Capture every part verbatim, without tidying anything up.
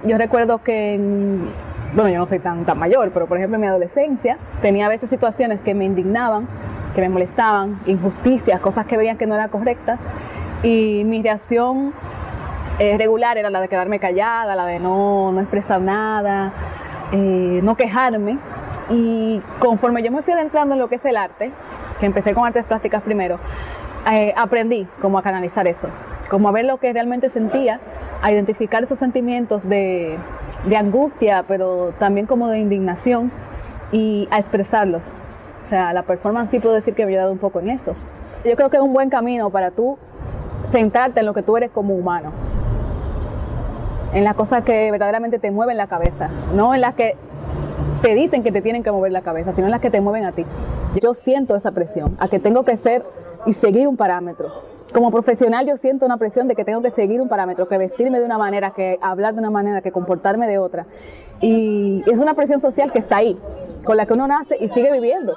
yo recuerdo que, en, bueno, yo no soy tan, tan mayor, pero por ejemplo en mi adolescencia tenía a veces situaciones que me indignaban, que me molestaban, injusticias, cosas que veían que no eran correctas, y mi reacción eh, regular era la de quedarme callada, la de no, no expresar nada, eh, no quejarme. Y conforme yo me fui adentrando en lo que es el arte, que empecé con artes plásticas primero, eh, aprendí como a canalizar eso, como a ver lo que realmente sentía, a identificar esos sentimientos de, de angustia, pero también como de indignación, y a expresarlos. O sea, la performance sí puedo decir que me ha ayudado un poco en eso. Yo creo que es un buen camino para tú sentarte en lo que tú eres como humano, en las cosas que verdaderamente te mueven la cabeza, no en las que te dicen que te tienen que mover la cabeza, sino en las que te mueven a ti. Yo siento esa presión, a que tengo que ser y seguir un parámetro. Como profesional yo siento una presión de que tengo que seguir un parámetro, que vestirme de una manera, que hablar de una manera, que comportarme de otra. Y es una presión social que está ahí, con la que uno nace y sigue viviendo.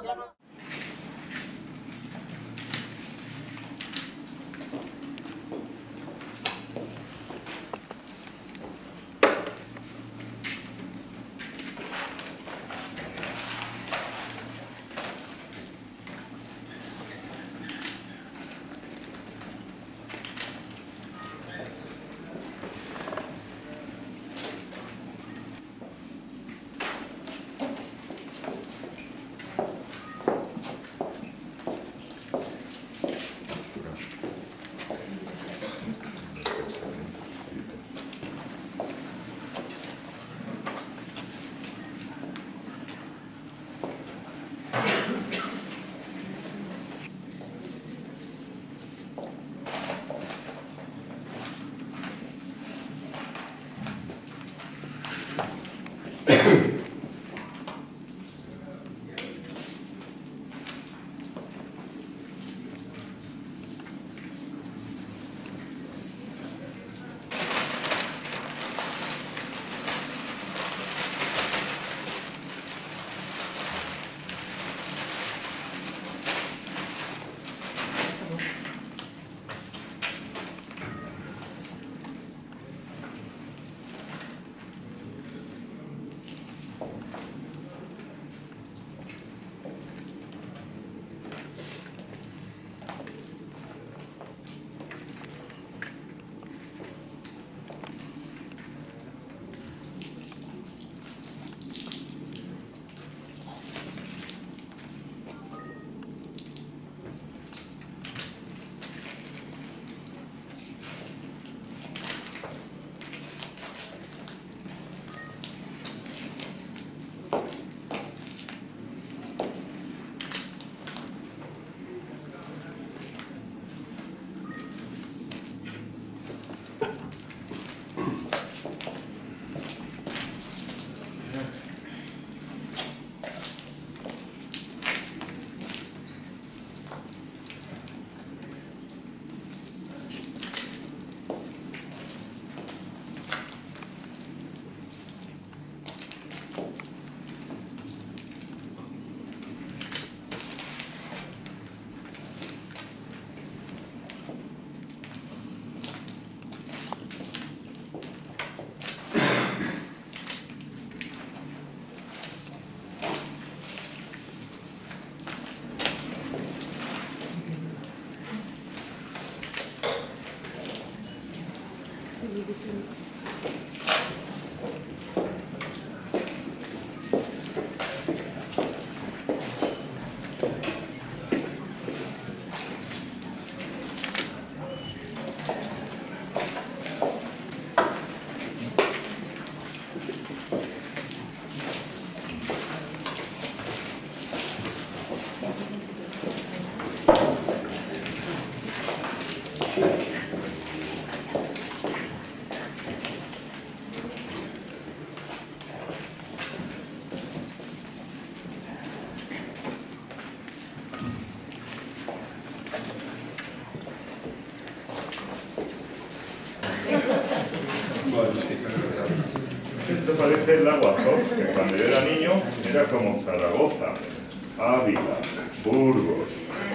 Esto parece el lago Azov, que cuando yo era niño era como Zaragoza, Ávila, Burgos,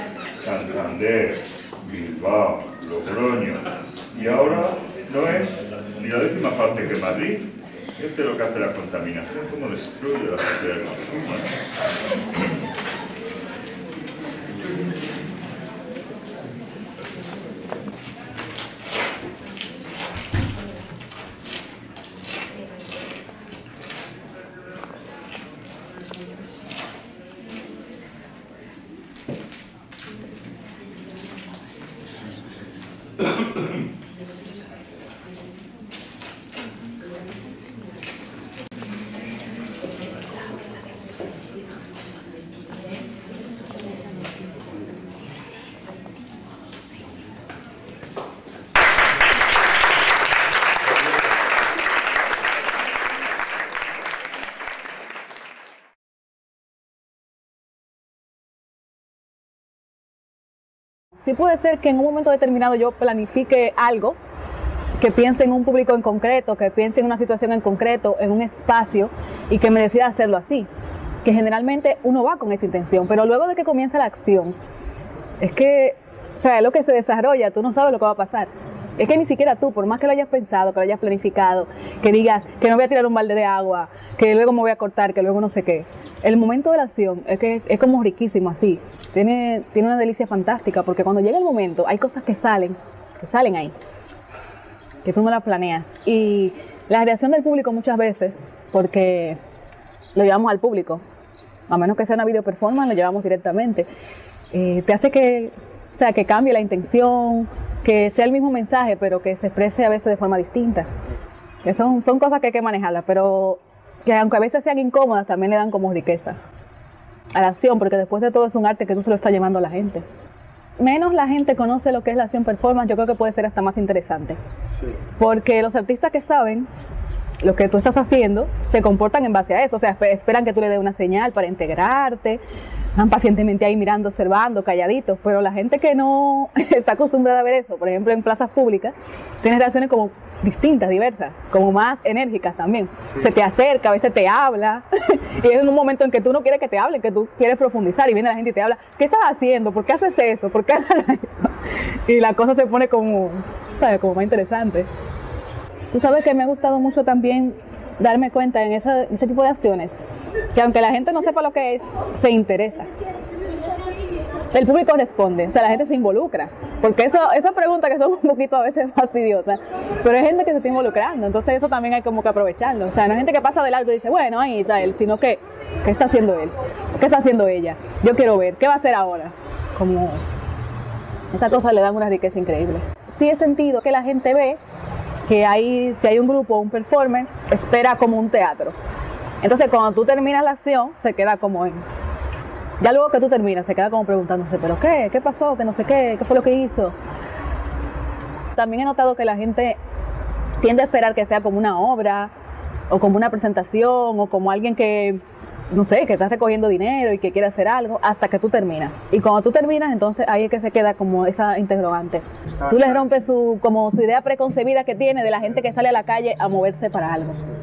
Santander, Bilbao, Logroño, y ahora no es ni la décima parte que Madrid. Esto es lo que hace la contaminación, cómo destruye la sociedad del consumo, ¿eh? Sí puede ser que en un momento determinado yo planifique algo, que piense en un público en concreto, que piense en una situación en concreto, en un espacio, y que me decida hacerlo así. Que generalmente uno va con esa intención, pero luego de que comienza la acción, es que, o sea, es lo que se desarrolla, tú no sabes lo que va a pasar. Es que ni siquiera tú, por más que lo hayas pensado, que lo hayas planificado, que digas que no voy a tirar un balde de agua, que luego me voy a cortar, que luego no sé qué. El momento de la acción es que es como riquísimo así. Tiene, tiene una delicia fantástica, porque cuando llega el momento hay cosas que salen, que salen ahí, que tú no las planeas. Y la reacción del público muchas veces, porque lo llevamos al público, a menos que sea una video performance, lo llevamos directamente, eh, te hace que, o sea, que cambie la intención, que sea el mismo mensaje, pero que se exprese a veces de forma distinta. Que son, son cosas que hay que manejarlas, pero que aunque a veces sean incómodas, también le dan como riqueza a la acción, porque después de todo es un arte que tú se lo estás llevando a la gente. Menos la gente conoce lo que es la acción performance, yo creo que puede ser hasta más interesante. Sí. Porque los artistas que saben lo que tú estás haciendo se comportan en base a eso, o sea, esperan que tú le des una señal para integrarte, van pacientemente ahí mirando, observando, calladitos, pero la gente que no está acostumbrada a ver eso, por ejemplo en plazas públicas, tiene reacciones como distintas, diversas, como más enérgicas también. Sí. Se te acerca, a veces te habla, y es en un momento en que tú no quieres que te hablen, que tú quieres profundizar, y viene la gente y te habla, ¿qué estás haciendo? ¿Por qué haces eso? ¿Por qué haces eso? Y la cosa se pone como, ¿sabes? Como más interesante. Tú sabes que me ha gustado mucho también darme cuenta en esa, ese tipo de acciones, que aunque la gente no sepa lo que es, se interesa. El público responde, o sea, la gente se involucra, porque eso, esas preguntas que son un poquito a veces fastidiosas, pero hay gente que se está involucrando, entonces eso también hay como que aprovecharlo. O sea, no hay gente que pasa de largo y dice, bueno, ahí está él, sino que, ¿qué está haciendo él? ¿Qué está haciendo ella? Yo quiero ver, ¿qué va a hacer ahora? Como esa cosa le dan una riqueza increíble. Sí he sentido que la gente ve que hay, si hay un grupo, un performer, espera como un teatro. Entonces cuando tú terminas la acción, se queda como en... Ya luego que tú terminas, se queda como preguntándose, ¿pero qué? ¿Qué pasó? ¿Qué no sé qué? ¿Qué fue lo que hizo? También he notado que la gente tiende a esperar que sea como una obra, o como una presentación, o como alguien que, no sé, que está recogiendo dinero y que quiere hacer algo, hasta que tú terminas. Y cuando tú terminas, entonces ahí es que se queda como esa interrogante. Tú le rompes su, como su idea preconcebida que tiene de la gente que sale a la calle a moverse para algo.